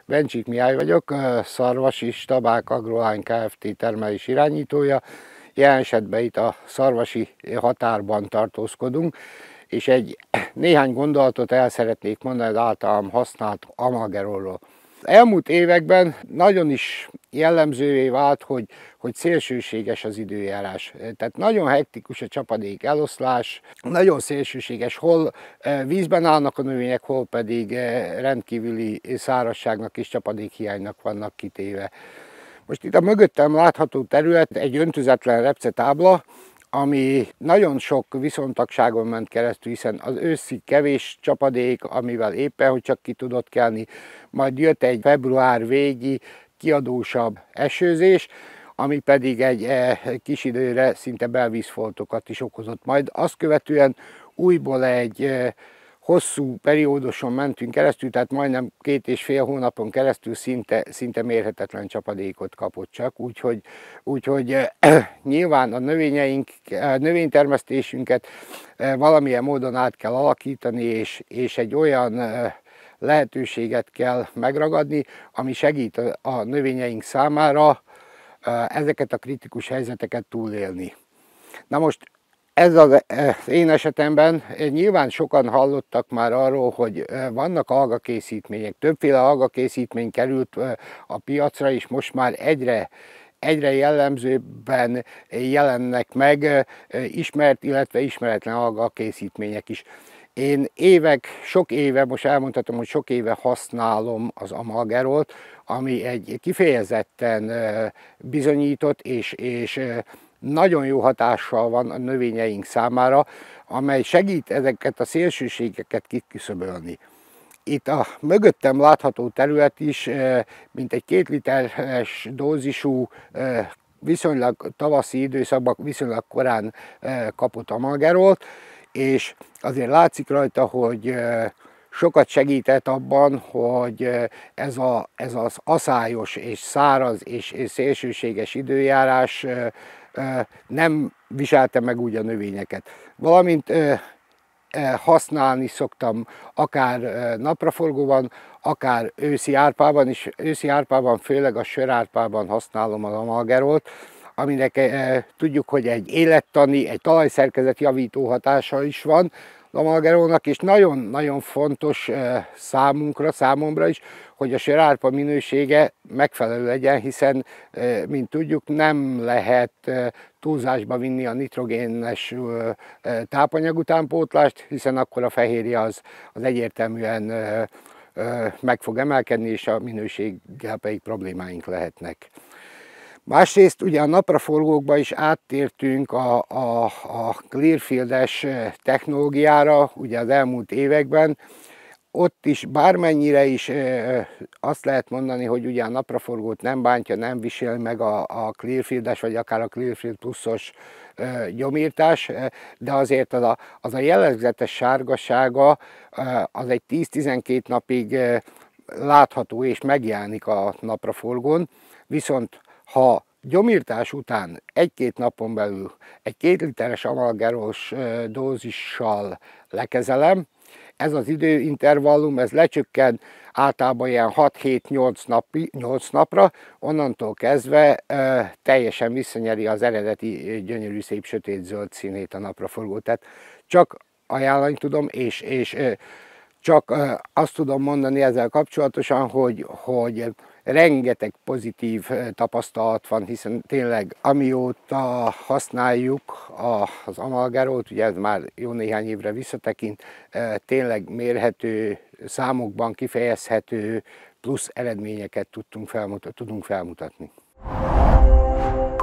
Bencsik Mihály vagyok, Szarvasi Stabák Agroline Kft. Termelés irányítója. Jelen esetben itt a szarvasi határban tartózkodunk, és néhány gondolatot el szeretnék mondani az általam használt Amalgerolról. Az elmúlt években nagyon is jellemzővé vált, hogy szélsőséges az időjárás. Tehát nagyon hektikus a csapadék eloszlás, nagyon szélsőséges, hol vízben állnak a növények, hol pedig rendkívüli szárazságnak és csapadékhiánynak vannak kitéve. Most itt a mögöttem látható terület egy öntüzetlen repcetábla, ami nagyon sok viszontagságon ment keresztül, hiszen az őszi kevés csapadék, amivel éppen hogy csak ki tudott kelni, majd jött egy február végi kiadósabb esőzés, ami pedig egy kis időre szinte belvízfoltokat is okozott. Majd azt követően újból egy hosszú perióduson mentünk keresztül, tehát majdnem 2,5 hónapon keresztül szinte mérhetetlen csapadékot kapott csak, úgyhogy nyilván a növénytermesztésünket valamilyen módon át kell alakítani, és egy olyan lehetőséget kell megragadni, ami segít a növényeink számára ezeket a kritikus helyzeteket túlélni. Na most ez az én esetemben nyilván sokan hallottak már arról, hogy vannak algakészítmények, többféle algakészítmény került a piacra, és most már egyre jellemzőbben jelennek meg ismert, illetve ismeretlen algakészítmények is. Én sok éve, most elmondhatom, hogy sok éve használom az Amalgerolt, ami egy kifejezetten bizonyított és nagyon jó hatással van a növényeink számára, amely segít ezeket a szélsőségeket kiküszöbölni. Itt a mögöttem látható terület is, mint egy 2 literes dózisú, viszonylag tavaszi időszakban, viszonylag korán kapott Amalgerolt, és azért látszik rajta, hogy sokat segített abban, hogy ez az aszályos és száraz és szélsőséges időjárás nem viselte meg úgy a növényeket. Valamint használni szoktam akár napraforgóban, akár őszi árpában, és őszi árpában, főleg a sörárpában használom az Amalgerolt, aminek tudjuk, hogy egy élettani, egy talajszerkezet javító hatása is van az Amalgerolnak, és nagyon-nagyon fontos számomra is, hogy a sörárpa minősége megfelelő legyen, hiszen, mint tudjuk, nem lehet túlzásba vinni a nitrogénes tápanyagutánpótlást, hiszen akkor a fehérje az egyértelműen meg fog emelkedni, és a minőséggel pedig problémáink lehetnek. Másrészt ugye a napraforgókba is áttértünk a Clearfield-es technológiára ugye az elmúlt években. Ott is bármennyire is azt lehet mondani, hogy ugye a napraforgót nem bántja, nem visel meg a Clearfield-es, vagy akár a Clearfield pluszos gyomírtás, de azért az a jellegzetes sárgasága az egy 10-12 napig látható és megjelenik a napraforgón, viszont ha gyomírtás után 1-2 napon belül egy 2 literes amalgerols dózissal lekezelem, ez az időintervallum, ez lecsökken általában ilyen 6-7-8 napra, onnantól kezdve teljesen visszanyeri az eredeti gyönyörű, szép, sötét-zöld színét a napraforgó. Tehát csak ajánlani tudom, és csak azt tudom mondani ezzel kapcsolatosan, hogy rengeteg pozitív tapasztalat van, hiszen tényleg amióta használjuk az Amalgerolt, ugye ez már jó néhány évre visszatekint, tényleg mérhető, számokban kifejezhető plusz eredményeket tudunk felmutatni.